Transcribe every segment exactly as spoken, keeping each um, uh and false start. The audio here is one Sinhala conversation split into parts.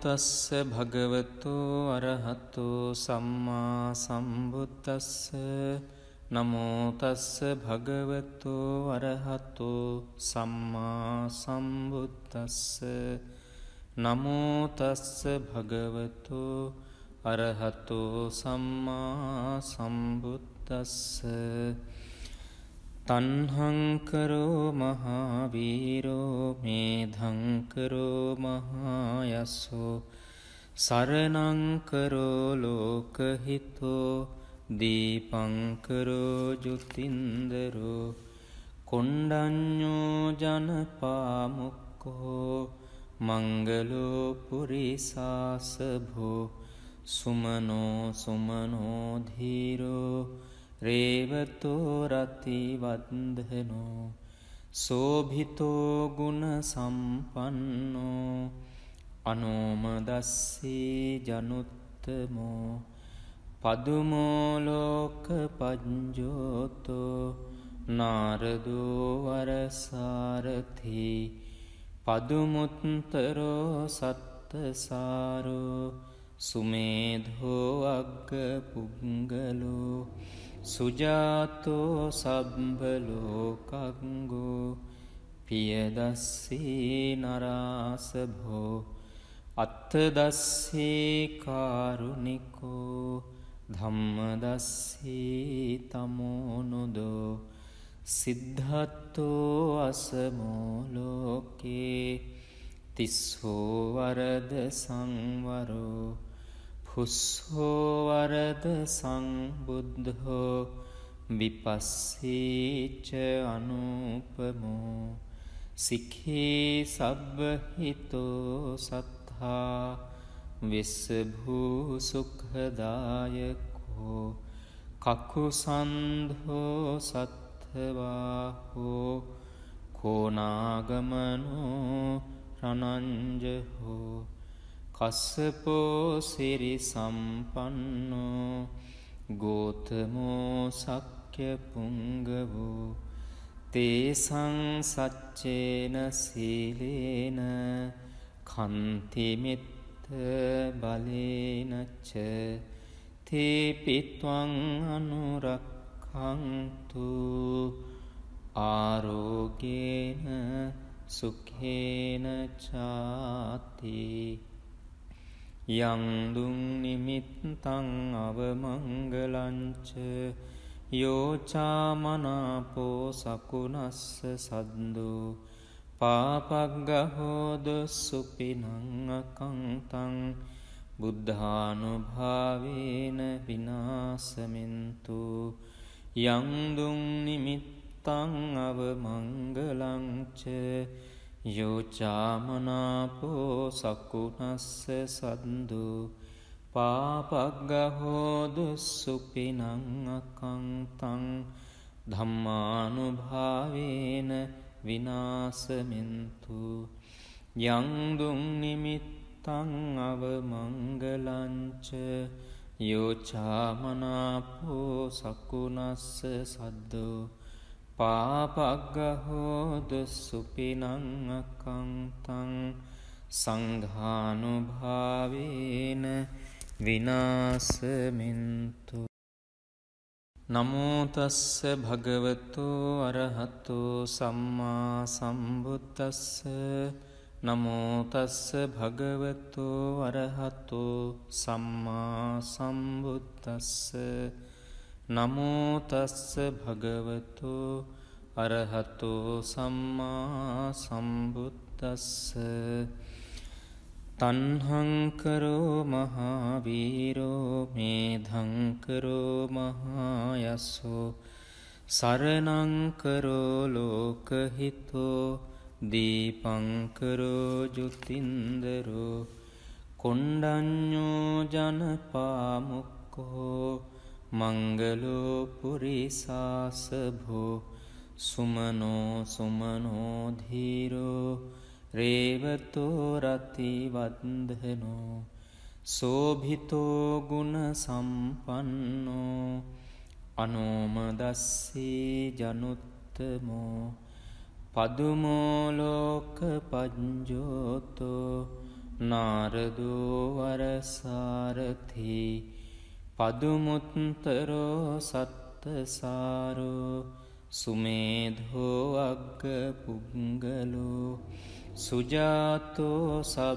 තස්ස භගවතු අරහතු සම්මා සම්බුද්දස්ස නමෝ තස්ස භගවතු අරහතු සම්මා සම්බුද්දස්ස නමෝ තස්ස භගවතු අරහතු සම්මා සම්බුද්දස්ස තණ්හංකරෝ මහාවීරෝ මේධංකරෝ මහායස්සෝ සරණංකරෝ ලෝකහිතෝ දීපංකරෝ ජුතින්දරෝ කොණ්ඩඤ්ඤෝ ජනපාමුක්ඛෝ මංගලෝ පුරිසාසභෝ සුමනෝ සුමනෝ ධීරෝ රේවතෝ රති වන්දනෝ සෝභිතෝ ගුණ සම්පන්නෝ අනෝමදස්සී ජනුත්තමෝ පදුමෝ ලෝක පඤ්ජෝතෝ නාරදෝ වරසාරථි පදුමුත්තරෝ සත්තසාරෝ සුමේධෝ අග්ග පුංගලෝ සුජාතෝ සබ්බලෝකංගෝ පියදස්සී නරාසභෝ අත්තදස්සී කාරුණිකෝ ධම්මදස්සී තමෝනුදෝ සිද්ධත්තෝ අසමෝ ලෝකේ තිස්සෝ වරද සංවරෝ පුස්සෝ වරද සංබුද්ධෝ විපස්සීච අනුපමෝ සික්ඛී සබ්බහිතෝ සත්තා විස්සභූ සුඛදායකෝ කකුසන්ධෝ සත්තවාහෝ කෝනාගමනෝ රණංජහෝ කස්සපෝ සිරි සම්පන්නෝ ගෝතමෝ සක්්‍ය පුංගවෝ තේසං සච්චේන සීලේන කන්තිමිත්ත බලේනච්ච තේපිත්වං අනුරක්ඛන්තු ආරෝගේන සුඛේන චාති යං දුං නිමිත්තං අවමංගලංච යෝචාමනාපෝ සකුණස්ස සද්දෝ පාපග්ගහෝද සුපිනං අකංතං බුද්ධානුභාවේන විනාසමින්තු යං දුං නිමිත්තං අවමංගලංච යෝචාමනාපෝ සකුණස්ස සද්දු පාපග්ගහෝදු සුපිනං අකංතං ධම්මානුභාවේන විනාසමින්තු යං දුං නිමිත්තං අවමංගලංච යෝචාමනාපෝ සකුණස්ස සද්දු පාපග්ගහෝද සුපිනං අකංතං සංඝානුභාවේන විනාසමින්තු නමෝ තස්ස භගවතු අරහතු සම්මා සම්බුද්දස්ස නමෝ තස්ස භගවතු අරහතු සම්මා සම්බුද්දස්ස නමෝ තස්ස භගවතු අරහතු සම්මා සම්බුද්දස්ස තණ්හංකරෝ මහාවීරෝ මේධංකරෝ මහායස්සෝ සරණංකරෝ ලෝකහිතෝ දීපංකරෝ ජුතින්දරෝ කොණ්ඩඤ්ඤෝ ජනපාමුක්ඛෝ මංගලෝ පුරිසාසභෝ සුමනෝ සුමනෝ ධීරෝ රේවතෝ රති වන්දනෝ සෝභිතෝ ගුණ සම්පන්නෝ අනෝමදස්සී ජනුත්තමෝ පදුමෝ ලෝක පඤ්ජෝතෝ නාරදෝ වරසාරථි පදුමුත්තරෝ සත්තසාරෝ සුමේධෝ අග්ග පුංගලෝ සුජාතෝ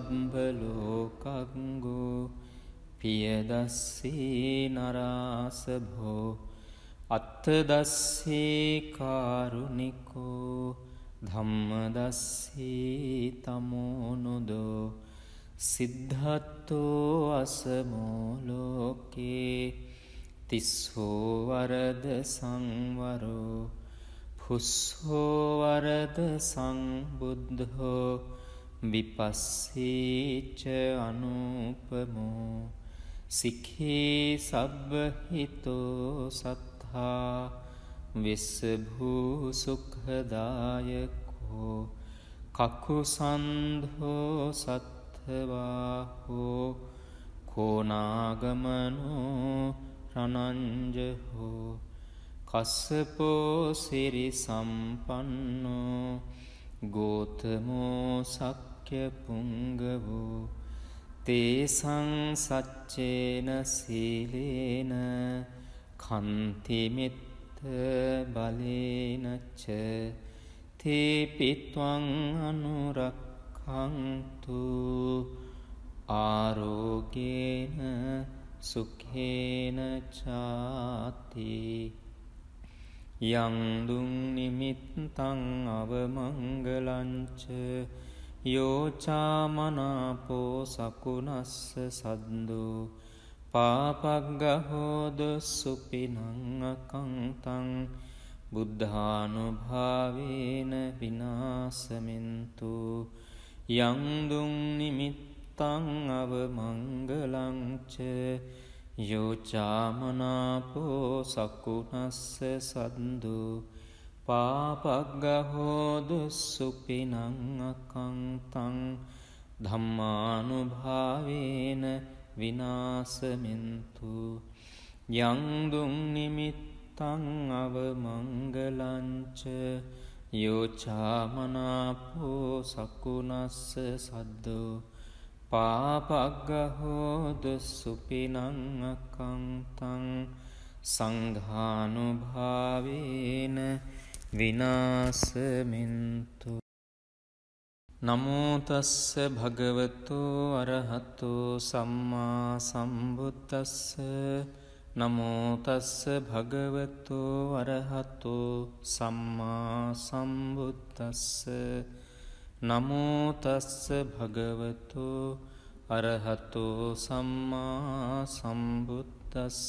සබ්බලෝකංගෝ පියදස්සී නරාසභෝ අත්තදස්සී කාරුණිකෝ ධම්මදස්සී තමෝනුදෝ සිද්ධත්තෝ අසමෝලෝකේ තිස්සෝ වරද සංවරෝ පුස්සෝ වරද සංබුද්ධෝ විපස්සීච අනුපමෝ සික්ඛී සබ්බහිතෝ සත්තා විස්සභූ සුඛදායකෝ කකුසන්ධෝ සත්ථවාහෝ කෝනාගමනෝ රණංජහෝ කස්සපෝ සිරි සම්පන්නෝ ගෝතමෝ සක්්‍ය පුංගවෝ තේසං සච්චේන සීලේන කන්තිමිත්ත බලේනච්ච තේපිත්වං අනුරක්ඛන්තු ආරෝගේන සුඛේන චාති යං දුං නිමිත්තං අවමංගලංච යෝචාමනාපෝ සකුණස්ස සද්දෝ පාපග්ගහෝද සුපිනං අකංතං බුද්ධානුභාවේන විනාසමින්තු යං දුං නිමිත්තං අවමංගලංච යෝචාමනාපෝ සකුණස්ස සද්දෝ පාපග්ගහෝද සුපිනං අකංතං ධම්මානුභාවේන විනාසමින්තු යං දුං නිමිත්තං අවමංගලංච යෝචාමනාපෝ සකුණස්ස සද්දෝ පාපග්ගහෝද සුපිනං අකංතං සංඝානුභාවේන විනාසමින්තු නමෝ තස්ස භගවතු අරහතෝ සම්මා සම්බුද්දස්ස නමෝ තස්ස භගවතු අරහතෝ සම්මා සම්බුද්දස්ස නමෝ තස්ස භගවතු අරහතෝ සම්මා සම්බුද්දස්ස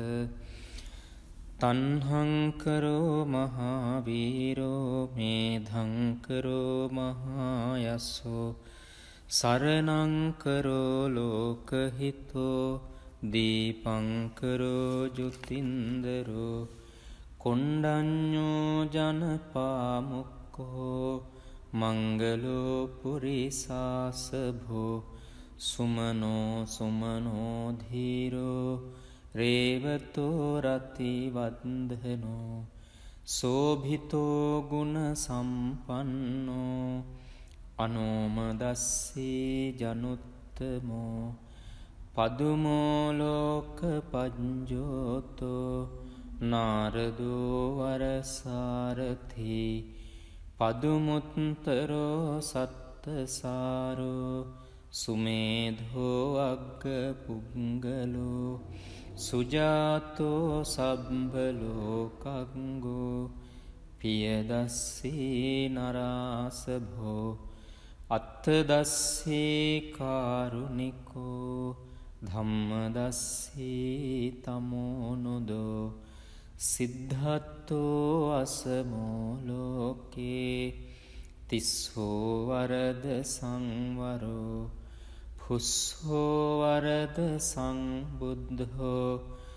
තණ්හං කරෝ මහාවීරෝ මේධං කරෝ මහායසෝ සරණං කරෝ ලෝකහිතෝ දීපං කරෝ ජුතින්දරෝ කොණ්ඩඤ්ඤෝ ජනපාමුක්ඛෝ මංගලෝ පුරිසාසභෝ සුමනෝ සුමනෝ ධීරෝ රේවතෝ රති වන්දනෝ සෝභිතෝ ගුණ සම්පන්නෝ අනෝමදස්සී ජනුත්තමෝ පදුමෝ ලෝක පඤ්ජෝතෝ නාරදෝ වරසාරථි පදුමුත්තරෝ සත්තසාරෝ සුමේධෝ අග්ග පුංගලෝ සුජාතෝ සබ්බලෝකංගෝ පියදස්සී නරාසභෝ අත්තදස්සී කාරුණිකෝ ධම්මදස්සී තමෝනුදෝ සිද්ධත්තෝ අසමෝලෝකේ තිස්සෝ වරද සංවරෝ පුස්සෝ වරද සංබුද්ධෝ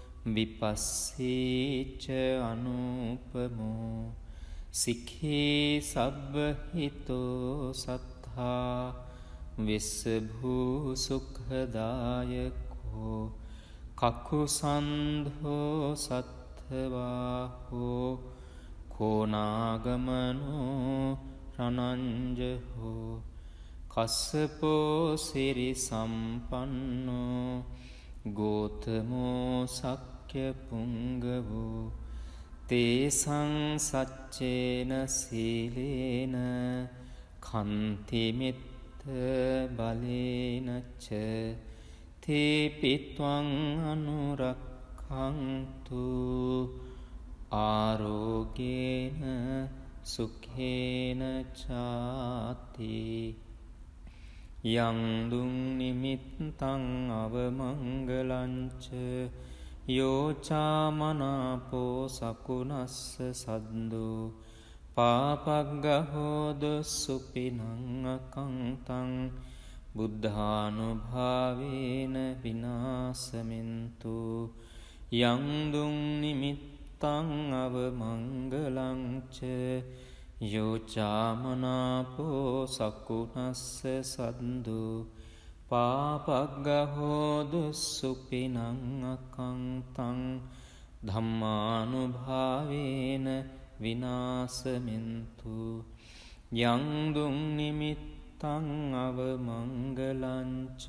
විපස්සීච අනුපමෝ සික්ඛී සබ්බහිතෝ සත්තා විස්සභූ සුඛදායකෝ කකුසන්ධෝ සත්ථවාහෝ කෝනාගමනෝ රණංජහෝ කස්සපෝ සිරි සම්පන්නෝ ගෝතමෝ සක්්‍ය පුංගවෝ තේසං සච්චේන සීලේන කන්තිමිත්ත බලේනච්ච තේපිත්වං අනුරක්ඛන්තු ආරෝගේන සුඛේන චාති යං දුං නිමිත්තං අවමංගලංච යෝචාමනාපෝ සකුණස්ස සද්දෝ පාපග්ගහෝද සුපිනං අකංතං බුද්ධානුභාවේන විනාසමින්තු යං දුං නිමිත්තං අවමංගලංච යෝචාමනාපෝ සකුණස්ස සද්දෝ පාපග්ගහෝද සුපිනං අකංතං ධම්මානුභාවේන විනාසමින්තු යං දුං නිමිත්තං අවමංගලංච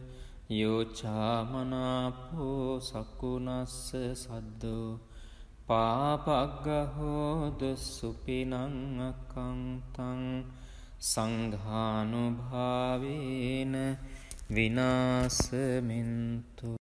යෝචාමනාපෝ සකුණස්ස සද්දෝ පාපග්ගහෝද සුපිනං අකංතං සංඝානුභාවේන විනාසමින්තු